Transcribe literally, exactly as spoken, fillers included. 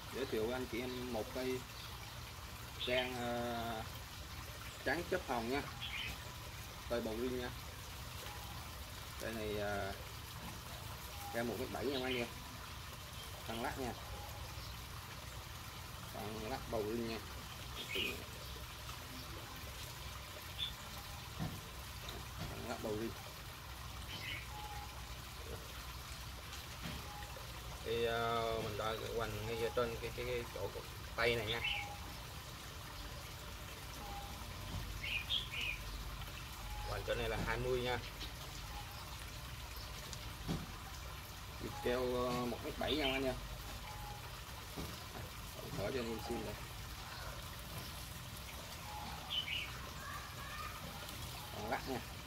giới thiệu với anh chị em một cây gan uh, trắng chớp hồng nha, cây bầu riêng nha. Cây này uh, gan một mét bảy nha anh em, tăng lát nha, tăng lát bầu riêng nha, tăng lát bầu riêng. Thì uh, mình đợi hoành ngay trên cái, cái, cái chỗ tay này nha. Hoành chỗ này là hai mươi nha. Vịt keo một mét bảy nha anh nha. Thở cho anh em xin đây. Còn lắc nha.